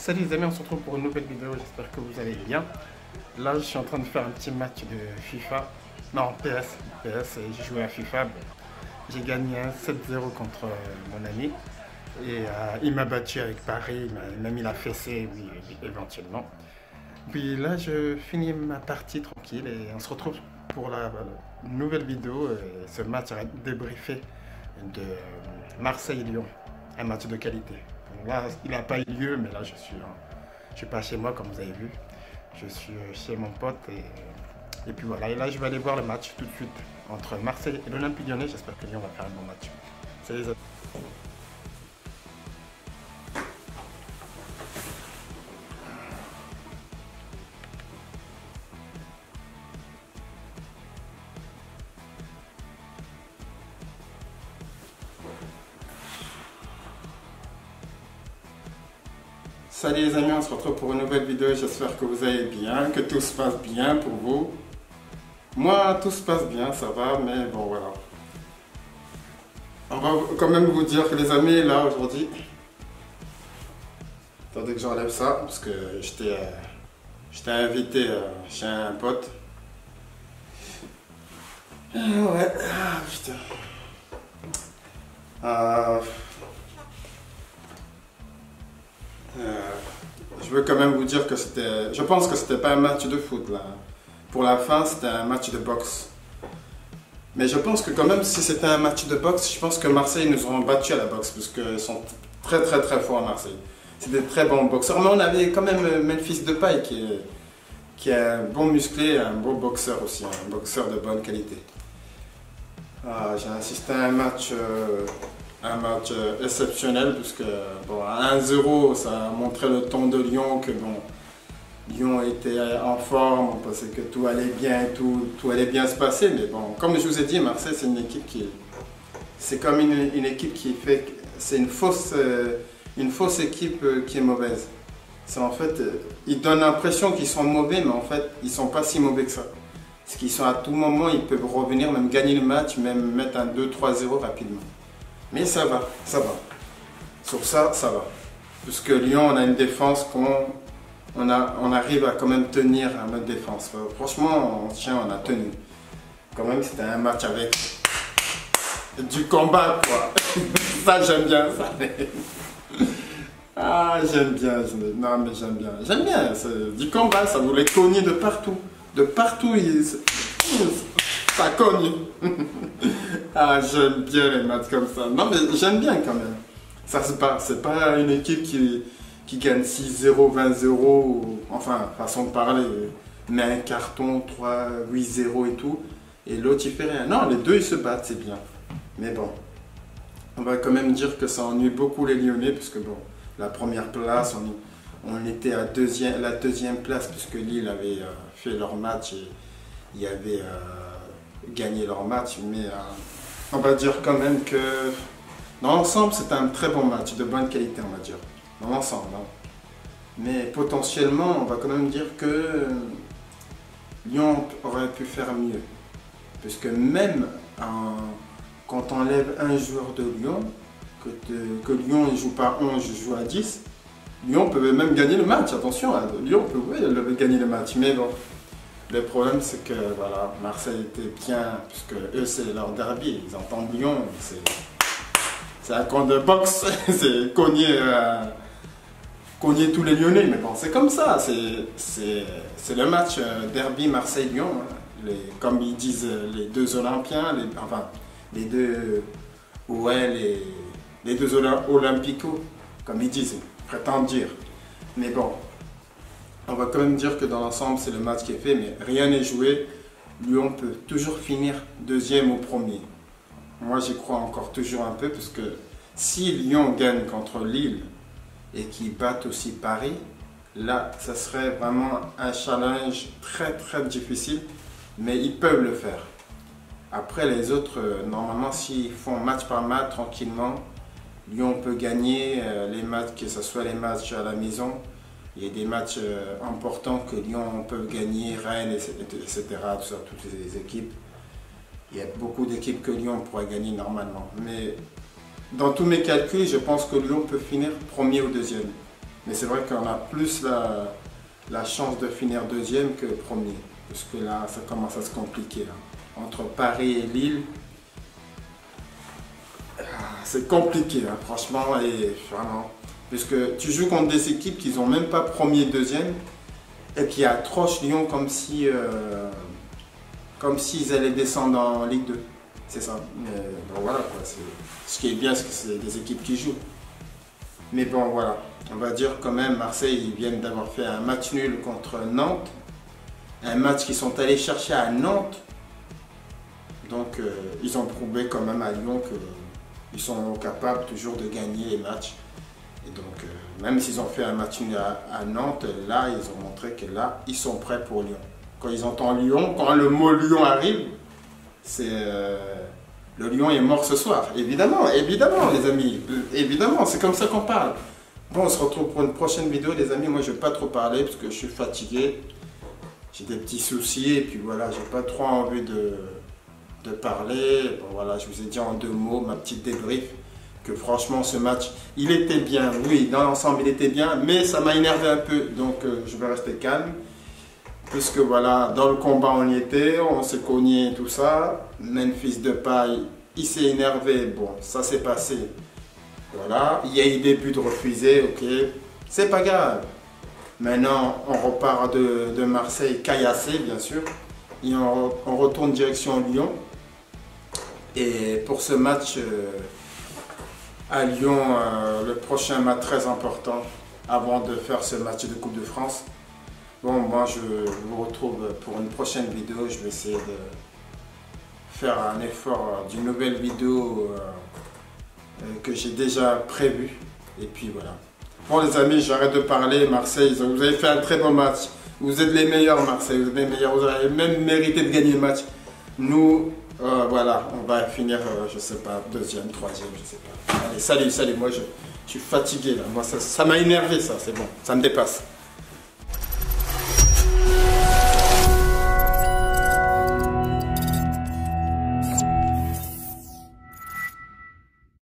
Salut les amis, on se retrouve pour une nouvelle vidéo, j'espère que vous allez bien. Là je suis en train de faire un petit match de FIFA, non PS, et j'ai joué à FIFA. J'ai gagné 7-0 contre mon ami et il m'a battu avec Paris, il m'a mis la fessée, oui, éventuellement. Puis là je finis ma partie tranquille et on se retrouve pour la nouvelle vidéo, ce match à débriefer de Marseille-Lyon, un match de qualité. Là, il n'a pas eu lieu, mais là, je suis pas chez moi, comme vous avez vu. Je suis chez mon pote et puis voilà. Et là, je vais aller voir le match tout de suite entre Marseille et l'Olympique Lyonnais. J'espère que Lyon va faire un bon match. Salut les amis. Salut les amis, on se retrouve pour une nouvelle vidéo. J'espère que vous allez bien, que tout se passe bien pour vous. Moi, tout se passe bien, ça va, mais bon, voilà. On va quand même vous dire que les amis, là, aujourd'hui... Attendez que j'enlève ça, parce que j'étais invité chez un pote. Ah ouais, putain. Je veux quand même vous dire que je pense que c'était pas un match de foot là. Pour la fin, c'était un match de boxe. Mais je pense que quand même, si c'était un match de boxe, je pense que Marseille nous auront battu à la boxe, parce qu'ils sont très forts à Marseille. C'est des très bons boxeurs. Mais on avait quand même Memphis Depay qui est un bon musclé, un beau boxeur aussi, un boxeur de bonne qualité. J'ai assisté à un match exceptionnel, puisque bon, à 1-0, ça a montré le ton de Lyon, que bon, Lyon était en forme, on pensait que tout allait bien, tout allait bien se passer, mais bon, comme je vous ai dit, Marseille c'est une équipe c'est comme une équipe qui fait, c'est une fausse équipe qui est mauvaise. C'est en fait, ils donnent l'impression qu'ils sont mauvais, mais en fait, ils sont pas si mauvais que ça. Parce qu'ils sont à tout moment, ils peuvent revenir, même gagner le match, même mettre un 2-3-0 rapidement. Mais ça va, ça va. Sur ça, ça va. Parce que Lyon, on a une défense on arrive à quand même tenir à notre défense. Franchement, on a tenu. Quand même, c'était un match avec du combat, quoi. Ça, j'aime bien, ça. Ah, j'aime bien. Non, mais j'aime bien. J'aime bien. Du combat, ça voulait cogner de partout. De partout, ça cogne. Ah, j'aime bien les matchs comme ça. Non, mais j'aime bien quand même. Ça se bat. C'est pas une équipe qui gagne 6-0, 20-0, enfin, façon de parler, met un carton, 3, 8-0 et tout, et l'autre il fait rien. Non, les deux ils se battent, c'est bien. Mais bon, on va quand même dire que ça ennuie beaucoup les Lyonnais, puisque bon, la première place, on était à la deuxième place, puisque Lille avait fait leur match et ils avaient gagné leur match, mais on va dire quand même que dans l'ensemble c'était un très bon match, de bonne qualité on va dire. Dans l'ensemble. Hein. Mais potentiellement, on va quand même dire que Lyon aurait pu faire mieux. Puisque même quand on enlève un joueur de Lyon, que Lyon ne joue pas 11, joue à 10, Lyon peut même gagner le match. Attention, hein, Lyon peut gagner le match. Mais bon, le problème c'est que voilà, Marseille était bien, puisque eux c'est leur derby, ils entendent Lyon, c'est un camp de boxe, c'est cogner tous les Lyonnais, mais bon, c'est comme ça, c'est le match derby Marseille-Lyon, hein. Comme ils disent les deux Olympiens, les deux Olympicos, comme ils disent, prétendent dire. Mais bon, on va quand même dire que dans l'ensemble, c'est le match qui est fait, mais rien n'est joué. Lyon peut toujours finir deuxième ou premier. Moi, j'y crois encore toujours un peu, parce que si Lyon gagne contre Lille, et qui battent aussi Paris, là, ça serait vraiment un challenge très difficile, mais ils peuvent le faire. Après, les autres, normalement, s'ils font match par match, tranquillement, Lyon peut gagner les matchs, que ce soit les matchs à la maison. Il y a des matchs importants que Lyon peut gagner, Rennes, etc., tout ça, toutes les équipes. Il y a beaucoup d'équipes que Lyon pourrait gagner normalement. Mais dans tous mes calculs, je pense que Lyon peut finir premier ou deuxième. Mais c'est vrai qu'on a plus la chance de finir deuxième que premier. Parce que là, ça commence à se compliquer. Hein. Entre Paris et Lille, c'est compliqué, hein, franchement. Et vraiment, puisque tu joues contre des équipes qui n'ont même pas premier, deuxième, et qui accrochent Lyon comme si, comme s'ils allaient descendre en Ligue 2. C'est ça. Mais bon, voilà, quoi. Ce qui est bien, c'est que c'est des équipes qui jouent. Mais bon, voilà. On va dire quand même, Marseille, ils viennent d'avoir fait un match nul contre Nantes. Un match qu'ils sont allés chercher à Nantes. Donc, ils ont prouvé quand même à Lyon qu'ils sont capables toujours de gagner les matchs. Et donc, même s'ils ont fait un match nul à Nantes, là, ils ont montré que là, ils sont prêts pour Lyon. Quand ils entendent Lyon, quand le mot Lyon arrive, c'est... le Lyon est mort ce soir. Évidemment, évidemment, les amis. Évidemment, c'est comme ça qu'on parle. Bon, on se retrouve pour une prochaine vidéo, les amis. Moi, je ne vais pas trop parler parce que je suis fatigué. J'ai des petits soucis et puis voilà, j'ai pas trop envie de parler. Bon, voilà, je vous ai dit en 2 mots, ma petite débrief, que franchement, ce match, il était bien. Oui, dans l'ensemble, il était bien, mais ça m'a énervé un peu. Donc, je vais rester calme. Puisque voilà, dans le combat, on y était, on s'est cogné tout ça. Memphis Depay, il s'est énervé. Bon, ça s'est passé. Voilà, il y a eu des buts refusés, ok. C'est pas grave. Maintenant, on repart de Marseille caillassé, bien sûr. Et on retourne direction Lyon. Et pour ce match à Lyon, le prochain match très important avant de faire ce match de Coupe de France. Bon, moi je vous retrouve pour une prochaine vidéo. Je vais essayer de faire un effort d'une nouvelle vidéo que j'ai déjà prévue. Et puis voilà. Bon les amis, j'arrête de parler. Marseille, vous avez fait un très bon match. Vous êtes les meilleurs Marseille, vous êtes les meilleurs. Vous avez même mérité de gagner le match. Nous, voilà, on va finir, je sais pas, 2e, 3e, je sais pas. Allez, salut, salut, moi je suis fatigué là. Moi ça m'a énervé ça, c'est bon, ça me dépasse.